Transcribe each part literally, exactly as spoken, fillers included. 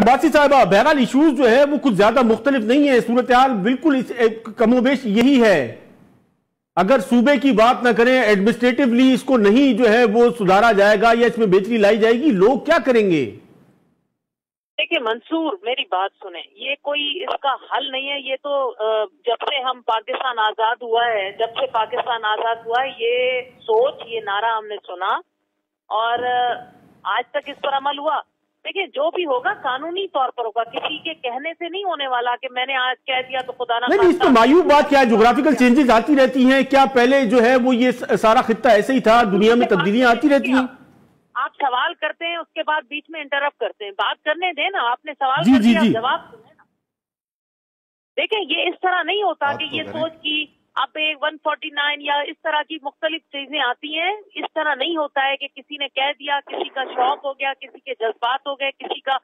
अब्बासी साहबा, बहरहाल इशूज जो है वो कुछ ज्यादा मुख्तलिफ नहीं है, सूरत हाल बिल्कुल कमोबेश यही है। अगर सूबे की बात ना करें, एडमिनिस्ट्रेटिवली इसको नहीं जो है वो सुधारा जाएगा या इसमें बेहतरी लाई जाएगी, लोग क्या करेंगे? देखिए मंसूर, मेरी बात सुने, ये कोई इसका हल नहीं है। ये तो जब से हम पाकिस्तान आजाद हुआ है, जब से पाकिस्तान आजाद हुआ है, ये सोच, ये नारा हमने सुना और आज तक इस पर अमल हुआ। देखिए जो भी होगा कानूनी तौर पर होगा, किसी के कहने से नहीं होने वाला कि मैंने आज कह दिया तो खुदा ना। नहीं, इस तो मायूब बात क्या है, जोग्राफिकल चेंजेस आती रहती हैं। क्या पहले जो है वो ये सारा खित्ता ऐसे ही था? दुनिया में तब्दीलियां आती रहती हैं। आप सवाल करते हैं, उसके बाद बीच में इंटरप्ट करते हैं। बात करने दें ना, आपने सवाल जी, कर जी, दिया, जी। जवाब सुने ना। देखें, ये इस तरह नहीं होता कि ये सोच की अब एक वन फोर्टी नाइन या इस तरह की मुख्तलिफ चीजें आती हैं। इस तरह नहीं होता है कि किसी ने कह दिया, किसी का शौक हो गया, किसी के जज्बात हो गए, किसी का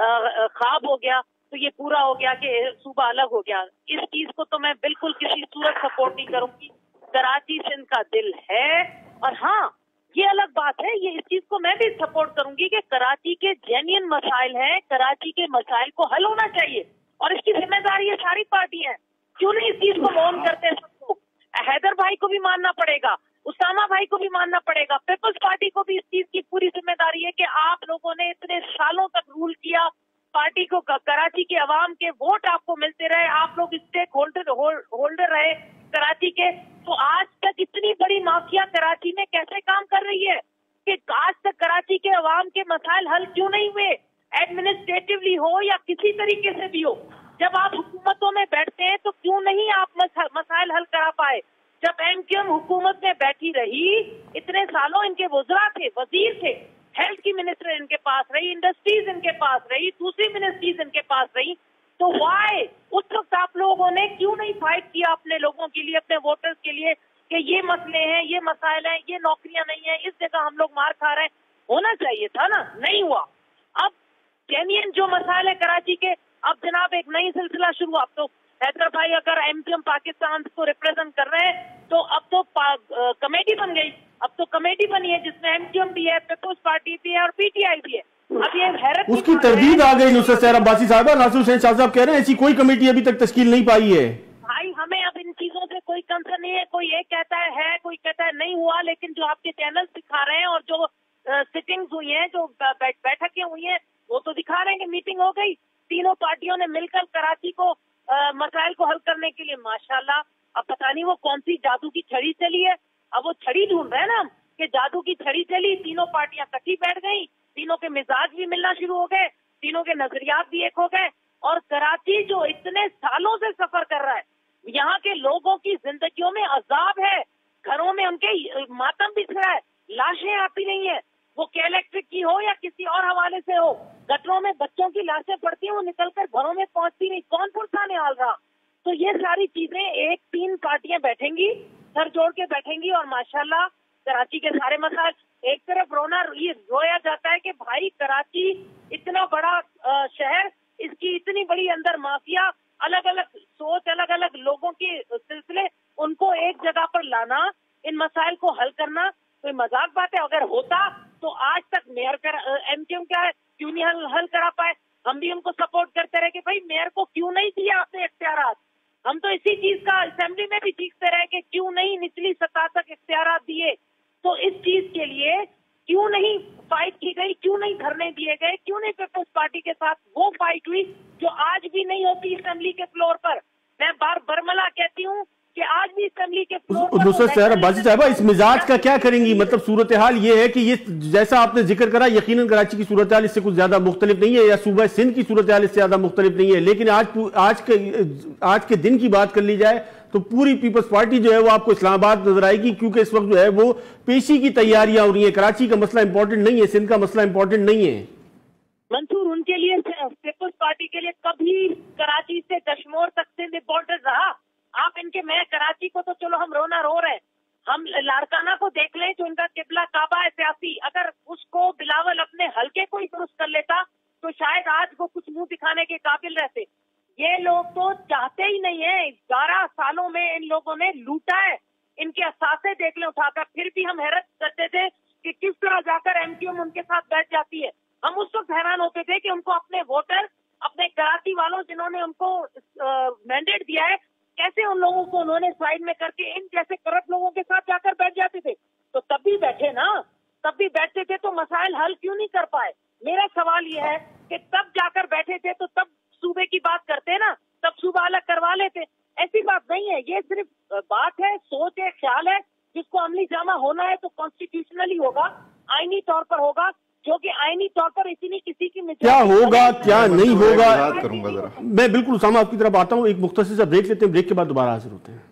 ख्वाब हो गया तो ये पूरा हो गया कि सूबा अलग हो गया। इस चीज को तो मैं बिल्कुल किसी सूरत सपोर्ट नहीं करूंगी। कराची सिंध का दिल है और हाँ, ये अलग बात है, ये इस चीज को मैं भी सपोर्ट करूंगी कि कराची के जेन्युइन मसाइल हैं, कराची के मसाइल को हल होना चाहिए और इसकी जिम्मेदारी ये सारी पार्टी है। क्यों नहीं इस चीज को मौन करते हैं? सबको, हैदर भाई को भी मानना पड़ेगा, उसामा भाई को भी मानना पड़ेगा, पीपल्स पार्टी को भी इस चीज की पूरी जिम्मेदारी है कि आप लोगों ने इतने सालों तक रूल किया, पार्टी को, कराची के अवाम के वोट आपको मिलते रहे, आप लोग स्टेक होल्डर होल्डर रहे कराची के, तो आज तक इतनी बड़ी माफिया कराची में कैसे काम कर रही है कि आज तक कराची के अवाम के मसाइल हल क्यों नहीं हुए? एडमिनिस्ट्रेटिवली हो या किसी तरीके से भी हो, जब आप हुकूमतों में बैठते हैं तो क्यों नहीं आप मसाइल हल करा पाए? जब एमक्यूएम हुकूमत में बैठी रही, इतने सालों इनके वज़रा थे, वजीर थे, हेल्थ की मिनिस्टर इनके पास रही, इंडस्ट्रीज इनके पास रही, दूसरी मिनिस्ट्रीज इनके पास रही, तो वाई उस वक्त आप लोगों ने क्यों नहीं फाइट किया अपने लोगों के लिए, अपने वोटर्स के लिए कि ये मसले हैं, ये मसाइल हैं, ये नौकरियां नहीं है, इस जगह हम लोग मार खा रहे हैं? होना चाहिए था ना, नहीं हुआ। अब जेन्युइन जो मसाइल है कराची के, अब जनाब एक नई सिलसिला शुरू। अब तो हैदर भाई अगर एमक्यूएम पाकिस्तान को रिप्रेजेंट कर रहे हैं तो अब तो कमेटी बन गई, अब तो कमेटी बनी है जिसमें एमक्यूएम भी है, पीपल्स पार्टी भी है और पीटीआई भी है। अब ये हैरत उसकी तरदीद आ गई नुसरत सैयद अब्बासी साहबा। नासिर हुसैन शाह साहब कह रहे हैं ऐसी कोई कमेटी अभी तक तश्कील नहीं पाई है। भाई हमें अब इन चीजों से कोई कंसर्न नहीं है, कोई ये कहता है है, कोई कहता है नहीं हुआ, लेकिन जो आपके चैनल दिखा रहे हैं और जो सिटिंग्स हुई हैं, जो बैठकें हुई हैं, वो तो दिखा रहे हैं कि मीटिंग हो गई, तीनों पार्टियों ने मिलकर कराची को मसाइल को हल करने के लिए। माशाल्लाह, अब पता नहीं वो कौन सी जादू की छड़ी चली है, अब वो छड़ी ढूंढ रहे हैं ना कि जादू की छड़ी चली, तीनों पार्टियां इकट्ठी बैठ गई, तीनों के मिजाज भी मिलना शुरू हो गए, तीनों के नजरियात भी एक हो गए। और कराची जो इतने सालों से सफर कर रहा है, यहाँ के लोगों की जिंदगियों में अजाब है, घरों में उनके मातम बिछ रहा है, लाशें आती नहीं है, वो के इलेक्ट्रिक की हो या किसी और हवाले से हो, गटरों में बच्चों की लाशें पड़ती हैं, वो निकलकर घरों में पहुंचती नहीं, कौन पुरसा निकाल रहा? तो ये सारी चीजें एक तीन पार्टियां बैठेंगी, सर जोड़ के बैठेंगी और माशाल्लाह कराची के सारे मसाइल। एक तरफ रोना ये रोया जाता है कि भाई कराची इतना बड़ा शहर, इसकी इतनी बड़ी अंदर माफिया, अलग अलग सोच, अलग अलग लोगों के सिलसिले, उनको एक जगह पर लाना, इन मसाइल को हल करना कोई मजाक बात है? अगर होता तो आज तक मेयर कर एमक्यूएम क्या है, क्यों नहीं हल, हल करा पाए? हम भी उनको सपोर्ट करते रहे कि भाई मेयर को क्यों नहीं दिया आपने इख्तियारात। हम तो इसी चीज का असेंबली में भी सीखते रहे कि क्यों नहीं निचली सतह तक इख्तियारात दिए। तो इस चीज के लिए क्यों नहीं फाइट की गई, क्यों नहीं धरने दिए गए, क्यों नहीं पीपल्स पार्टी के साथ वो फाइट हुई जो आज भी नहीं होती असेंबली के फ्लोर पर? मैं बार बरमला कहती हूँ कि आज भी असेंबली के फ्लोर पर नुसरत सैयद अब्बासी साहबा, इस मिजाज का क्या करेंगी? मतलब सूरत हाल ये है कि ये जैसा आपने जिक्र करा, यकीनन कराची की सूरत हाल इससे कुछ ज्यादा मुख्तलिफ नहीं है या सूबा सिंध की सूरत हाल इससे ज्यादा मुख्तलिफ नहीं है, लेकिन आज आज के आज के दिन की बात कर ली जाए तो पूरी पीपल्स पार्टी जो है वो आपको इस्लामाबाद नजर आएगी, क्योंकि इस वक्त जो है वो पेशी की तैयारियां हो रही है। कराची का मसला इंपॉर्टेंट नहीं है, सिंध का मसला इंपॉर्टेंट नहीं है। मंसूर, उनके लिए, पीपल्स पार्टी के लिए कभी कराची से कश्मीर तक सिंध इंपॉर्टेंट रहा? आप इनके, मैं कराची को तो चलो हम रोना रो रहे हैं, हम लाड़काना को देख लें जो इनका किबला काबा है सियासी, अगर उसको बिलावल अपने हल्के को ही दुरुस्त कर लेता तो शायद आज वो कुछ मुंह दिखाने के काबिल रहते। ये लोग तो चाहते ही नहीं है, ग्यारह सालों में इन लोगों ने लूटा है, इनके असासे देख ले उठाकर, फिर भी हम हैरत करते थे कि किस तरह जाकर एमक्यूएम उनके साथ बैठ जाती है। हम उस वक्त हैरान होते थे कि उनको अपने वोटर कराची वालों जिन्होंने उनको मैंडेट दिया है, कैसे उन लोगों को उन्होंने साइड में करके इन जैसे करप्ट लोगों के साथ जाकर बैठ जाते थे? तो तब भी बैठे ना, तब भी बैठते थे तो मसाइल हल क्यों नहीं कर पाए? मेरा सवाल ये है कि तब जाकर बैठे थे तो तब सूबे की बात करते ना, तब सूबा अलग करवा लेते। ऐसी बात नहीं है, ये सिर्फ बात है, सोच है, ख्याल है, जिसको अमली जामा होना है तो कॉन्स्टिट्यूशनली होगा, आईनी तौर पर होगा, जो कि आईनी तौर पर इसी नहीं किसी की क्या होगा क्या नहीं होगा। करूंगा जरा मैं बिल्कुल उसामा आपकी तरफ आता हूँ, एक मुख्तसर सा ब्रेक लेते हैं, ब्रेक के बाद दोबारा हाजिर होते हैं।